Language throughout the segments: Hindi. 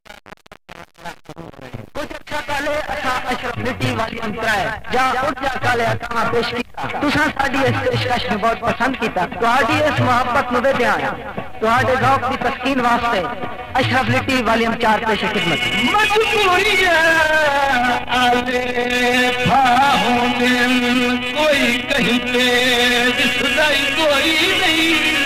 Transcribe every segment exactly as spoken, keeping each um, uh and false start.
कुछ अच्छा काले असा अशरफ लिट्टी वाली अंतरा है जा उठ जा काले असा पेश किया तुसा साडी इस पेशकश में बहुत पसंद किया तुहाडी इस मोहब्बत नु वेदे आया तुहाडे ज़ौक़ दी तस्कीन वास्ते अशरफ लिट्टी वाली चार पेश खिदमत मजबूरी आले फाहोने कोई कहीं पे दिसदाई कोई नहीं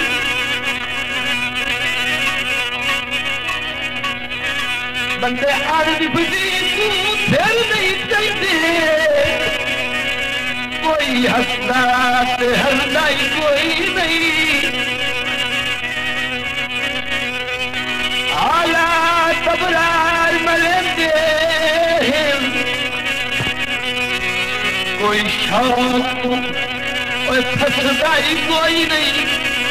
बंदे आरज़ बुझी तू फिर नहीं चलते कोई हंसदा ते हंसदाई कोई नहीं आला तबरार मलेंदे कोई शौक और फसदाई कोई नहीं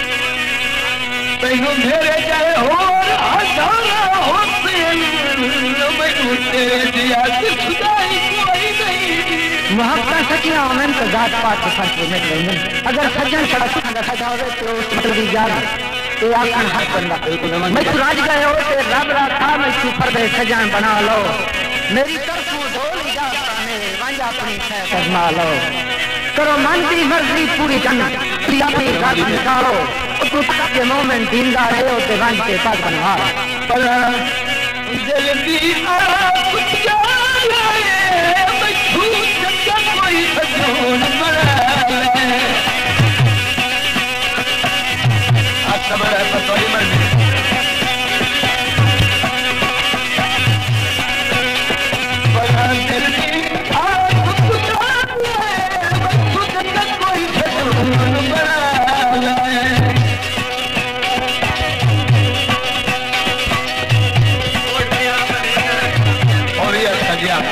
तैनू मेरे चाहे हो हजारा होते मैनू तेरे दिया फसदाई कोई नहीं मोहब्बत सचिया होवन तो जात पात के फर्क में नहीं अगर सज्जन सड़क रखा जावे तो मतलब इजाजत ते आखन हक बंदा मैं तू राज गए हो ते रब रखा मैं तू पर्दे सजान बना लो मेरी तरफ ढोल जाता ने वंज अपनी खैर फरमा लो करो मन की मर्जी पूरी करना प्रिया अपनी रात निकालो तू के मोमेंट जिंदा रहे हो ते वंज के पास बनवा पर दिल दी आप जाए मैं तू जब कोई सजून मरा खबर है तो थोड़ी मर्जी और ये अच्छा जी आप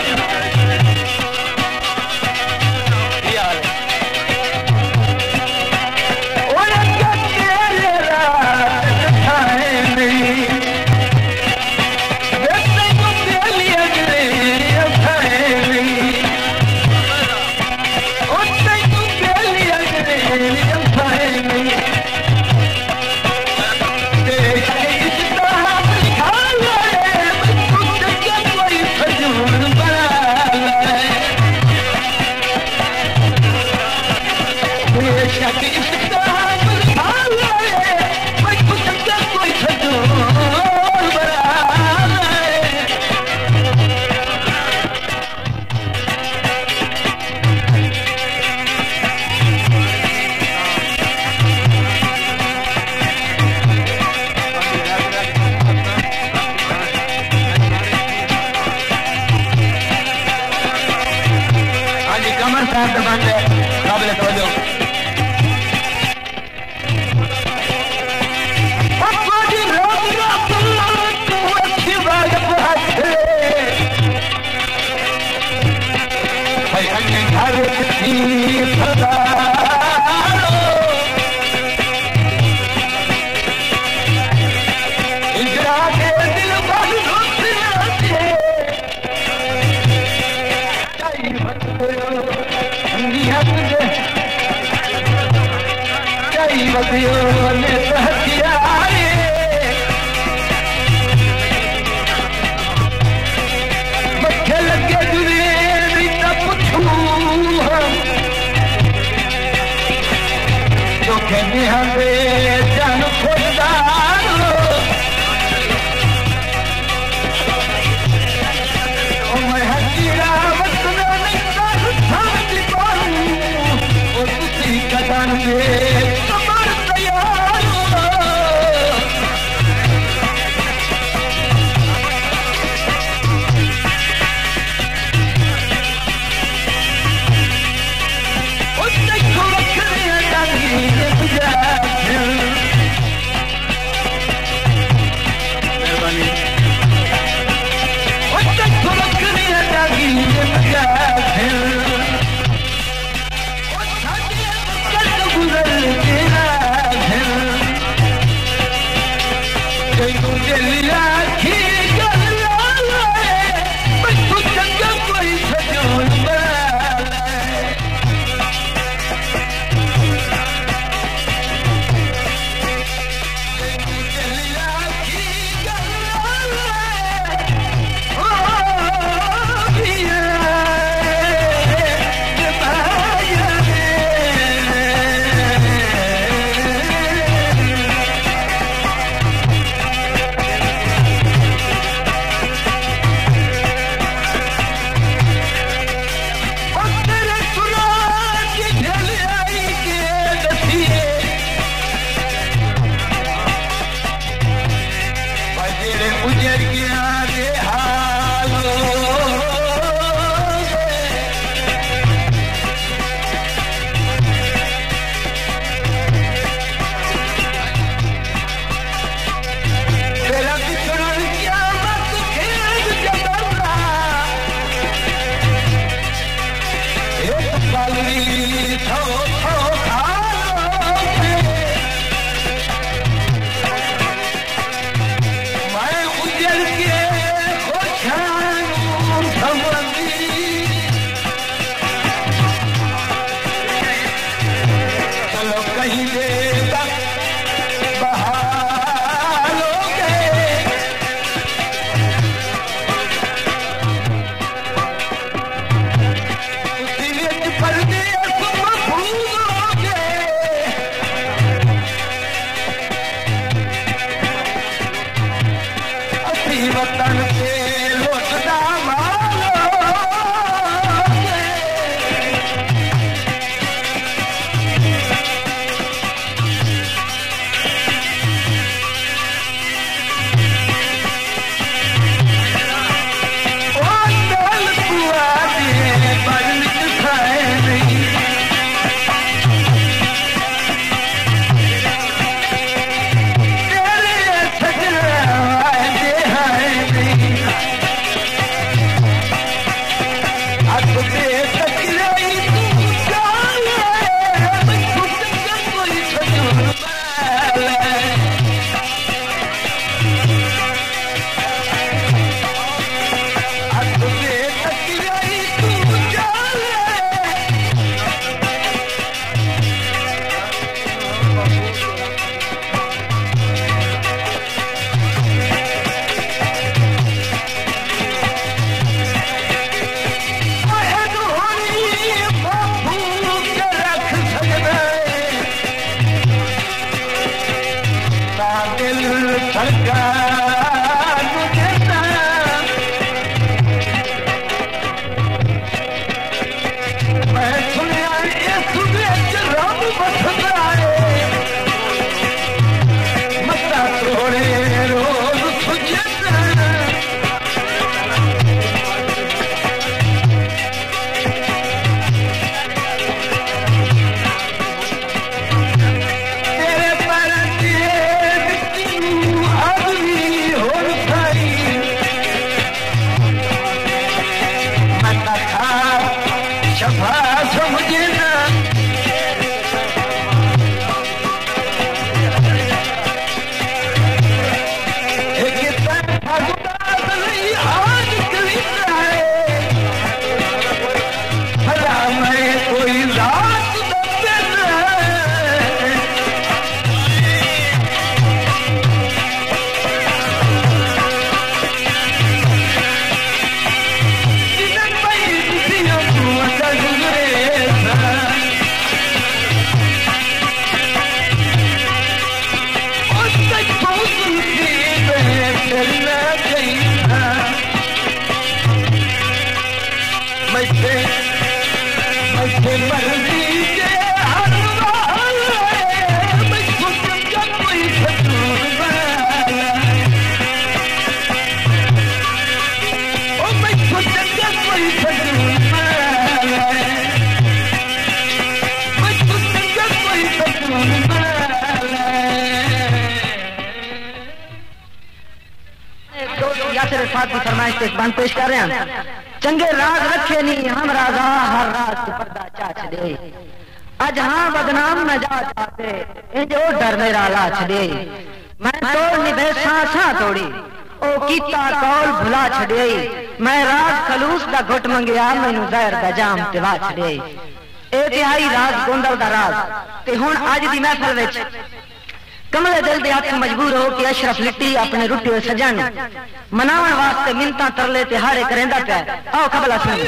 पाक की फरमाइश पे एक बंद पेश कर रहे हैं। चंगे राग रखे नहीं हम राजा हर रात को पर्दा चाच दे अज हाँ बदनाम न जा चाहते इंजो डर मेरा लाछ दे मैं तोड़ निभे सांसा तोड़ी ओ कीता कौल भुला छड़े मैं राज खलूस दा घुट मंगया मैनू जहर दा जाम पिला छड़े। ए तिहाई राज गोंदल दा राज ते हुण अज दी महफिल विच कमले दिल दे हथ मजबूर हो कि अशरफ लिट्टी अपने रुट्टी हुए सजन मनावन वास्ते मिन्नतां तरले ते हारे करेंदा पिया। आओ कबला सुन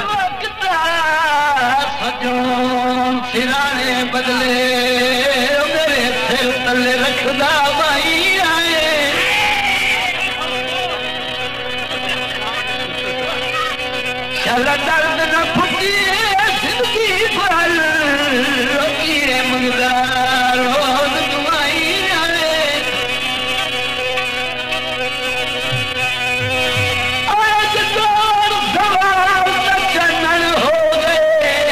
सजों सिराने बदले मेरे सिर तले रखदा भाई आए चल दर्द न फुटी जिंदगी भर रोकिए मंगदा रोज दुआई आए आज दौर सवाल चनन हो गए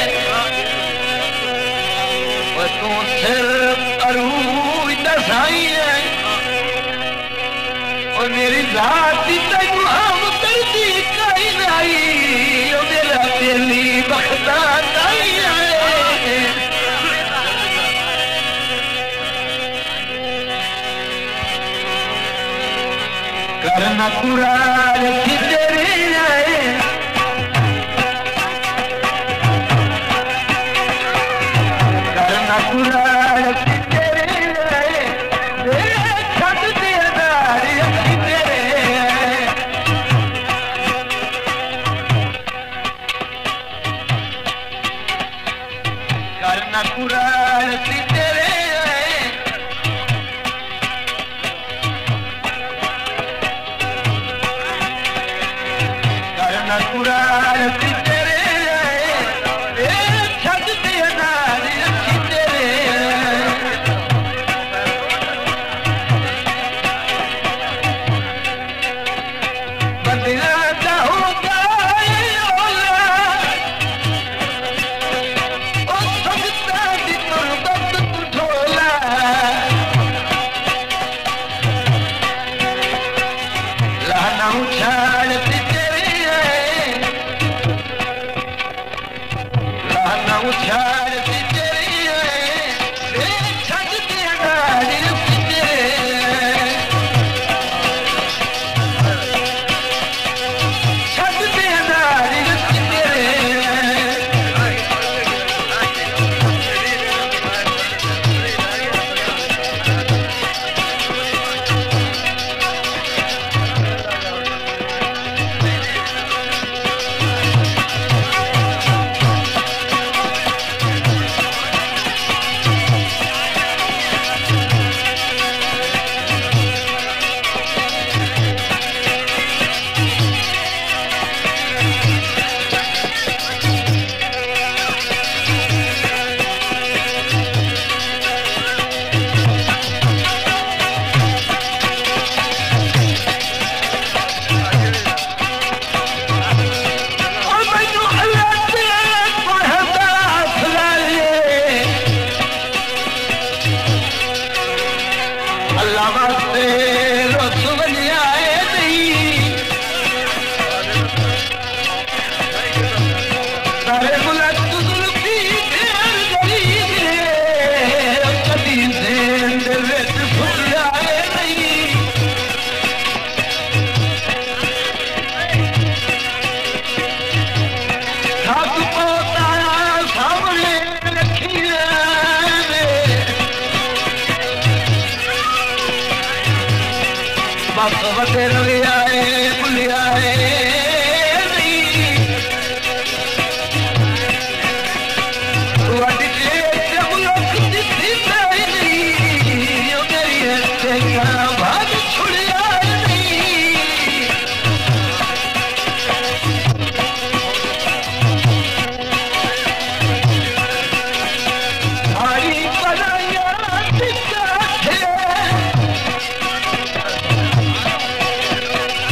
तू सिर अरूज दसाई है और मेरी जाति तेनू हम करदी कई नहीं ओ मेरा दिली बखदा नहीं है करना कुरान की तेरी है करना कुरान की तेरी है मेरे छत दे नारी की तेरे करना कुरान की तेरे करना कुरान की तेरे मेरे छत दे नारी की तेरे बंदिया जाऊंगा ओला ओ सकता दी तुरबत तू ढोला लाना उछालती तेरी है लाना उछालती तेरी है मेरे छत दे नारी की तेरे छत दे नारी की तेरे और मैनू अल्लाह ते पढ़दा फलाले अल्लाह वास्ते रसूल आए नहीं सारे बुलंद जुल्फी देर गरीब है कदी जिंद विच फुल आए नहीं साथ पोता सामने रखिया बस वते रविया भुलिया नहीं वड्डी जे मुल्क दित्ती नहीं ओ मेरी हत्ते का भाग छुड़िया नहीं सारी बनाया टिका है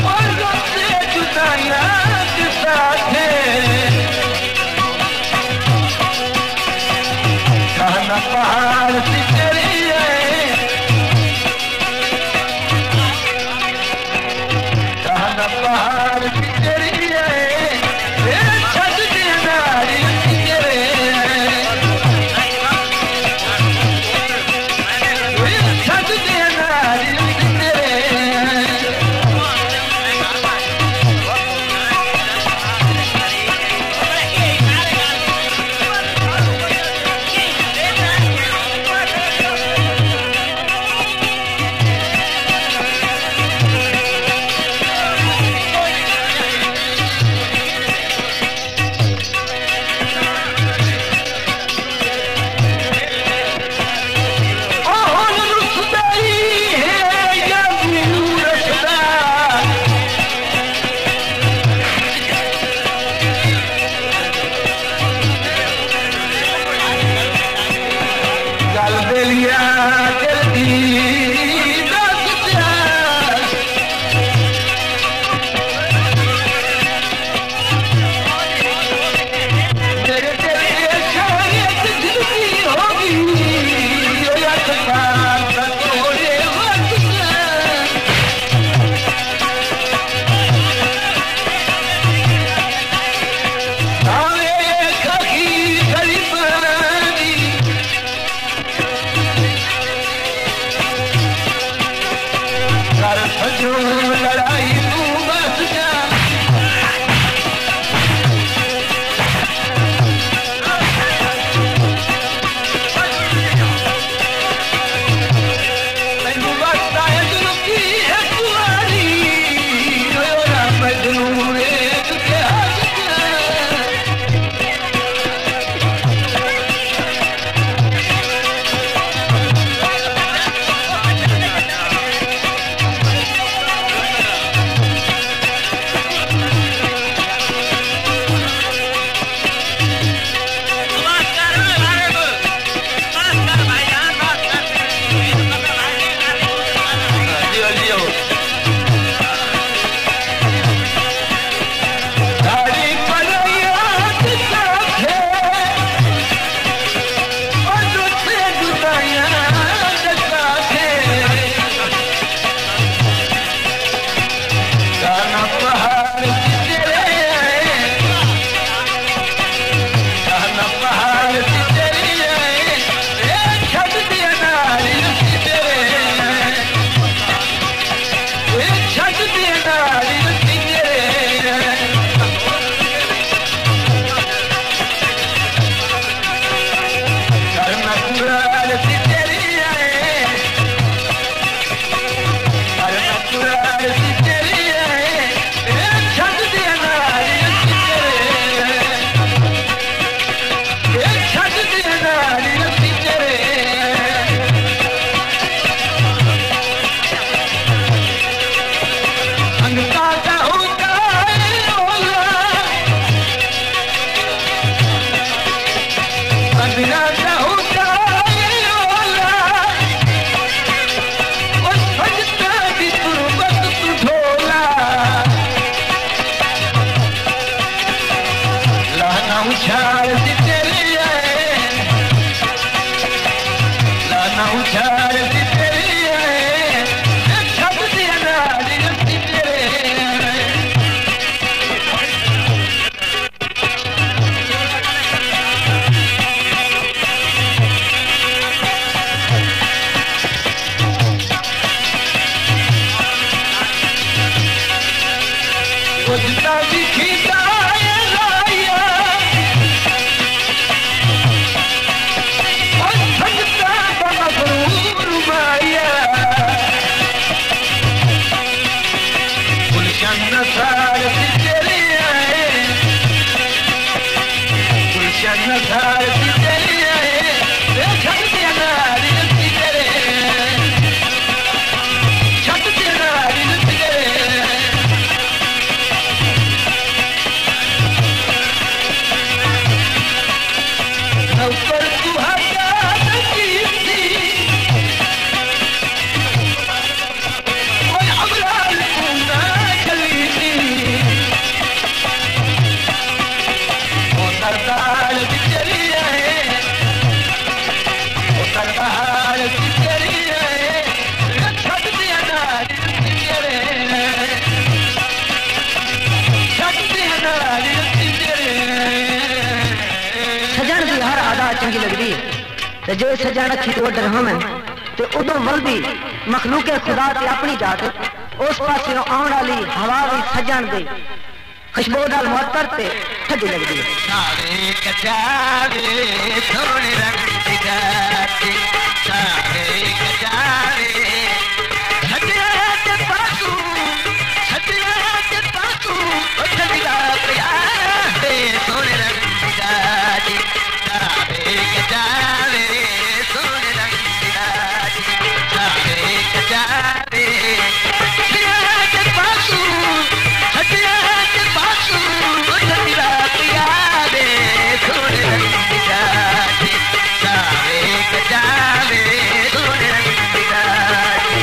जो सजा रखी तो डरहम है तो उदो मलदी मखलूक खुदा ते अपनी जात उस पास आने वाली हवा भी सजन दे खुशबू नाल मुअत्तर ते ठंडी लगदी है। सारे कचारे सोने रंग दी गाती सारे कचारे सजया ते पासू सजया ते पासू ठंडी पिया ते सोने रंग दी गाती सारे कचारे सोने रंग दी गाती सारे कचारे सजया ते पासू सजया ते पासू ठंडी पिया दे सोने रंग दी गाती सारे कचारे सोने रंग दी गाती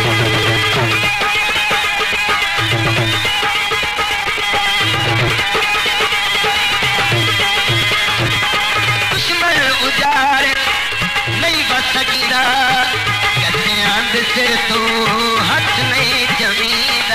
दुश्मन उजाड़ नहीं बच सकीदा कहते आंद सिर तो हथ नहीं जमीदा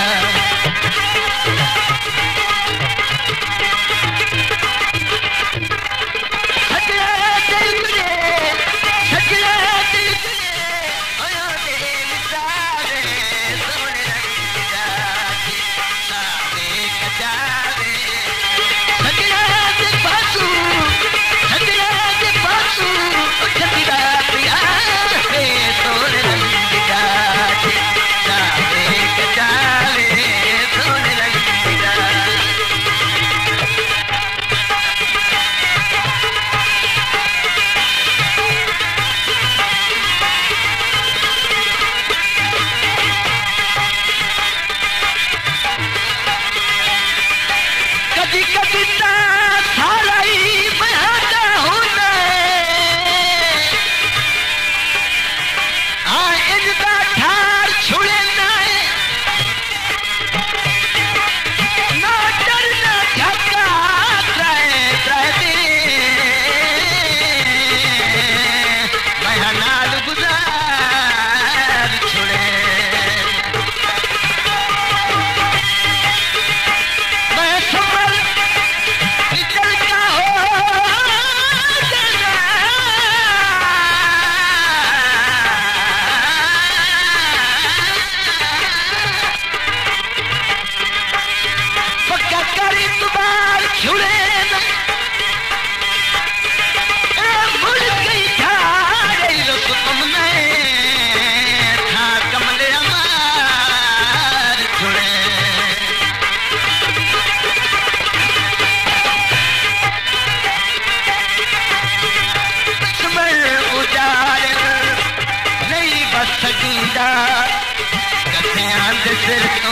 सिर तो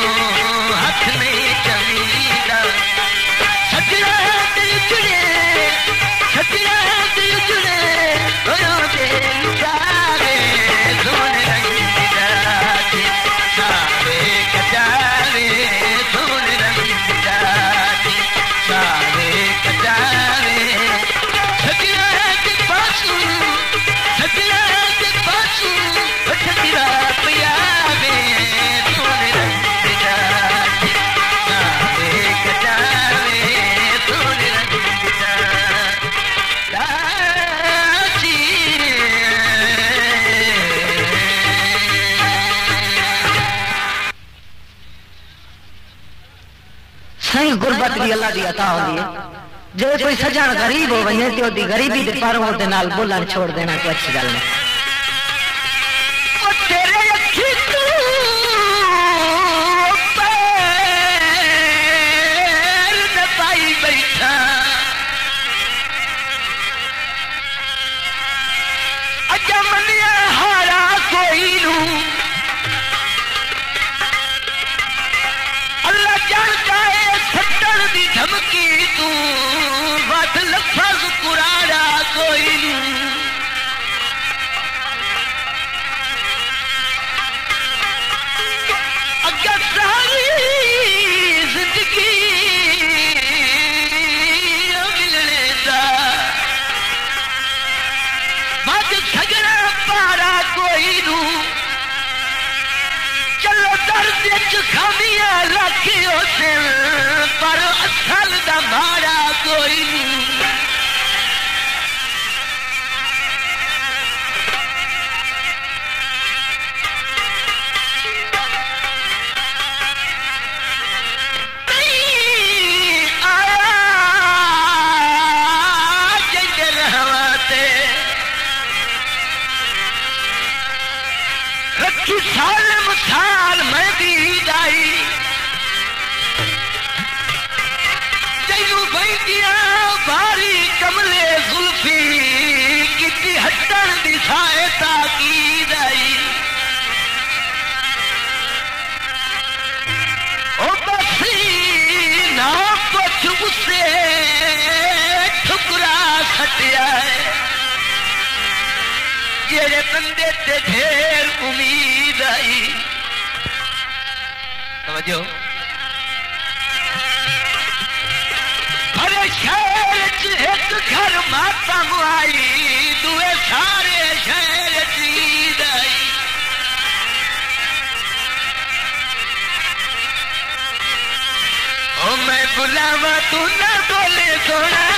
हथ नहीं जमीदा सजया दिल जुड़े सजया दिल जुड़े होयो दिल जावे सोने रंग दी गाती सारे कचारे सोने रंग दी गाती सारे कचारे सजया के पासू सजया के पासू ठंडी पिया वे सोने रंग दी गाती भी अल्लाह दी अता होती है। जे कोई सजन गरीब हो वने ते ओदी गरीबी दे पर ओदे नाल बोलन छोड़ देना कोई अच्छी गल नहीं। ओ तेरे अखी तू पैर न पाई बैठा अजा मनिया हारा कोई नू अल्लाह जानता है सट्टन दी धमकी तू वध लफज कुराड़ा कोई नू अगर सारी जिंदगी मिलने दा वध सगड़ा पारा कोई नू चलो दर्द च खामियां रखियो सिर पर असल दा मारा कोई नहीं। आया जंगे रहवाते रखी साल मुसाल मैं भी दाई जैनू बैठिया भारी कमले जुल्फी किती हटन दी सहायता की दाई ओ बसी ना कुछ उसे ठुकरा सटिया है जेरे बंदे ते ढेर उम्मीद आई। समझो हरे शहर च एक घर मातम आई दुए सारे शहर च ईद आई। ओ मैं बुलावा तू ना बोले सोना